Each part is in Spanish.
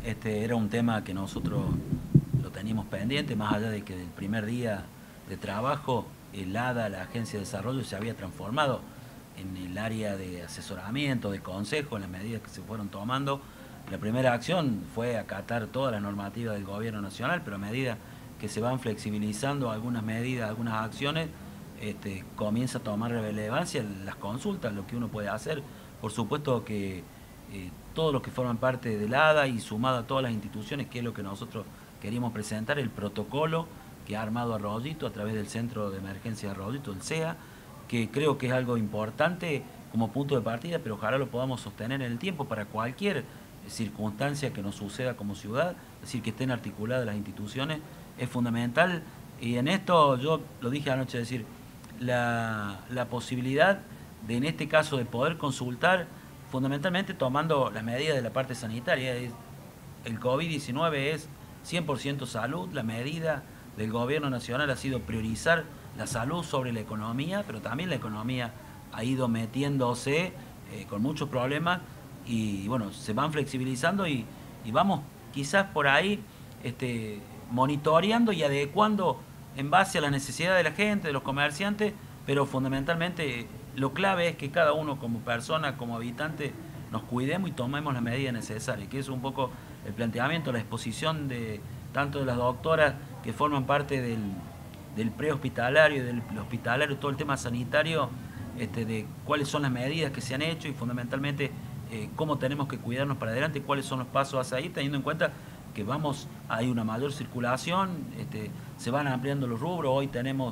Era un tema que nosotros lo teníamos pendiente, más allá de que del primer día de trabajo, el ADA, la Agencia de Desarrollo, se había transformado en el área de asesoramiento, de consejo, en las medidas que se fueron tomando. La primera acción fue acatar toda la normativa del gobierno nacional, pero a medida que se van flexibilizando algunas medidas, algunas acciones, comienza a tomar relevancia las consultas, lo que uno puede hacer. Por supuesto que todos los que forman parte del ADA y sumado a todas las instituciones, que es lo que nosotros queríamos presentar, el protocolo que ha armado Arroyito a través del Centro de Emergencia de Arroyito, el CEA, que creo que es algo importante como punto de partida, pero ojalá lo podamos sostener en el tiempo para cualquier circunstancia que nos suceda como ciudad, es decir, que estén articuladas las instituciones, es fundamental. Y en esto yo lo dije anoche, es decir, la posibilidad de, en este caso, de poder consultar, fundamentalmente tomando las medidas de la parte sanitaria. El COVID-19 es 100% salud, la medida del gobierno nacional ha sido priorizar la salud sobre la economía, pero también la economía ha ido metiéndose con muchos problemas y bueno, se van flexibilizando y vamos quizás por ahí monitoreando y adecuando en base a la necesidad de la gente, de los comerciantes, pero fundamentalmente lo clave es que cada uno como persona, como habitante, nos cuidemos y tomemos las medidas necesarias, que es un poco el planteamiento, la exposición de tanto de las doctoras que forman parte del prehospitalario y del hospitalario, todo el tema sanitario, de cuáles son las medidas que se han hecho y fundamentalmente cómo tenemos que cuidarnos para adelante, cuáles son los pasos hacia ahí, teniendo en cuenta que hay una mayor circulación, se van ampliando los rubros, hoy tenemos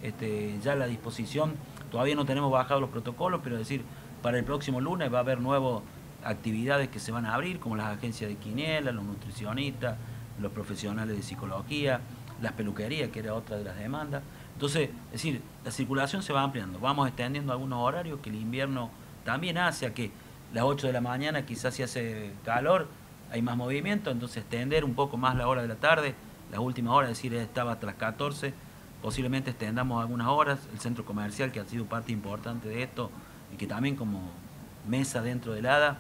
ya la disposición, todavía no tenemos bajados los protocolos, pero es decir, para el próximo lunes va a haber nuevas actividades que se van a abrir, como las agencias de quiniela, los nutricionistas, los profesionales de psicología, las peluquerías, que era otra de las demandas. Entonces, es decir, la circulación se va ampliando, vamos extendiendo algunos horarios que el invierno también hace, a que las 8 de la mañana quizás si hace calor, hay más movimiento, entonces extender un poco más la hora de la tarde, las últimas horas, es decir, estaba hasta las 14, posiblemente extendamos algunas horas, el centro comercial que ha sido parte importante de esto y que también como mesa dentro del ADA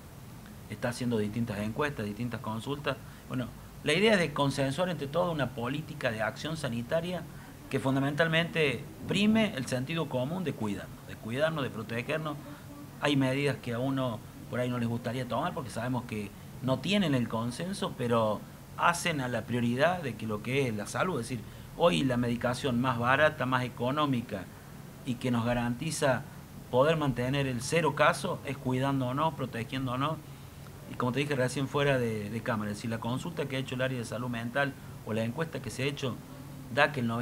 está haciendo distintas encuestas, distintas consultas. Bueno, la idea es de consensuar entre todos una política de acción sanitaria que fundamentalmente prime el sentido común de cuidarnos, de protegernos. Hay medidas que a uno por ahí no les gustaría tomar porque sabemos que no tienen el consenso, pero hacen a la prioridad de que lo que es la salud, es decir, hoy la medicación más barata, más económica y que nos garantiza poder mantener el cero caso es cuidándonos, protegiéndonos. Y como te dije recién fuera de cámara, es decir, la consulta que ha hecho el área de salud mental o la encuesta que se ha hecho da que el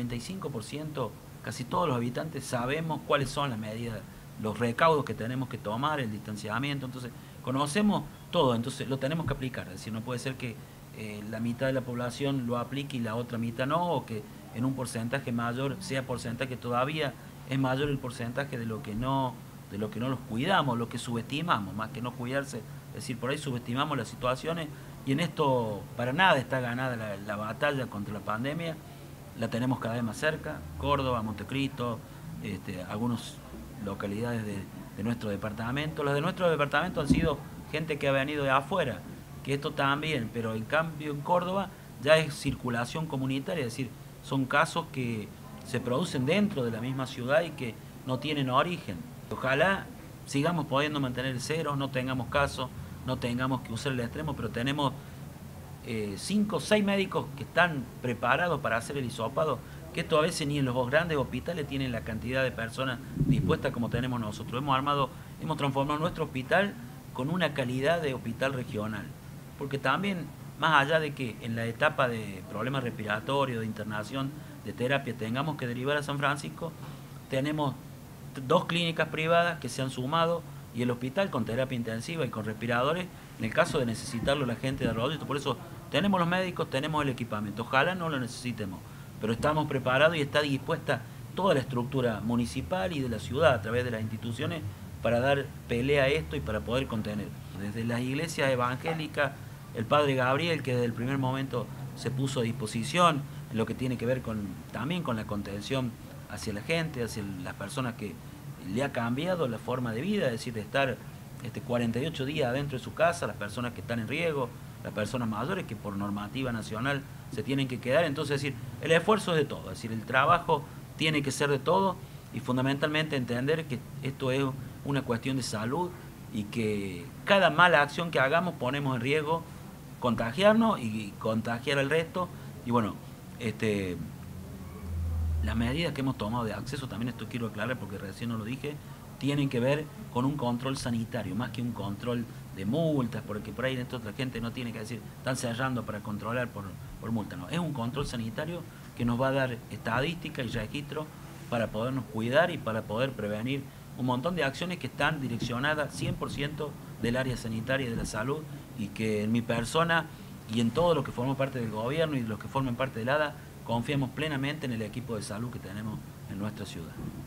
95%, casi todos los habitantes sabemos cuáles son las medidas, los recaudos que tenemos que tomar, el distanciamiento, entonces conocemos todo, entonces lo tenemos que aplicar, es decir, no puede ser que la mitad de la población lo aplique y la otra mitad no, o que en un porcentaje mayor sea porcentaje todavía es mayor el porcentaje de lo que no los cuidamos, lo que subestimamos, más que no cuidarse, es decir, por ahí subestimamos las situaciones y en esto para nada está ganada la batalla contra la pandemia, la tenemos cada vez más cerca, Córdoba, Montecristo, algunas localidades de nuestro departamento. Los de nuestro departamento han sido gente que ha venido de afuera, que esto también, pero en cambio en Córdoba ya es circulación comunitaria, es decir, son casos que se producen dentro de la misma ciudad y que no tienen origen. Ojalá sigamos pudiendo mantener el cero, no tengamos casos, no tengamos que usar el extremo, pero tenemos 5 o 6 médicos que están preparados para hacer el hisopado, que esto a veces ni en los grandes hospitales tienen la cantidad de personas dispuestas como tenemos nosotros. Hemos transformado nuestro hospital con una calidad de hospital regional, porque también, más allá de que en la etapa de problemas respiratorios, de internación, de terapia, tengamos que derivar a San Francisco, tenemos 2 clínicas privadas que se han sumado y el hospital con terapia intensiva y con respiradores en el caso de necesitarlo la gente de Arroyito. Por eso tenemos los médicos, tenemos el equipamiento, ojalá no lo necesitemos, pero estamos preparados y está dispuesta toda la estructura municipal y de la ciudad a través de las instituciones para dar pelea a esto y para poder contener. Desde las iglesias evangélicas, el padre Gabriel, que desde el primer momento se puso a disposición en lo que tiene que ver también con la contención hacia la gente, hacia las personas que le ha cambiado la forma de vida, es decir, de estar 48 días adentro de su casa, las personas que están en riesgo, las personas mayores que por normativa nacional se tienen que quedar. Entonces, es decir, el esfuerzo es de todo, es decir, el trabajo tiene que ser de todo y fundamentalmente entender que esto es una cuestión de salud y que cada mala acción que hagamos ponemos en riesgo contagiarnos y contagiar al resto. Y bueno, las medidas que hemos tomado de acceso, también esto quiero aclarar porque recién no lo dije, tienen que ver con un control sanitario, más que un control de multas, porque por ahí dentro otra gente no tiene que decir, están cerrando para controlar por multa, no, es un control sanitario que nos va a dar estadística y registro para podernos cuidar y para poder prevenir un montón de acciones que están direccionadas 100% del área sanitaria y de la salud, y que en mi persona y en todos los que forman parte del gobierno y los que forman parte del ADA confiamos plenamente en el equipo de salud que tenemos en nuestra ciudad.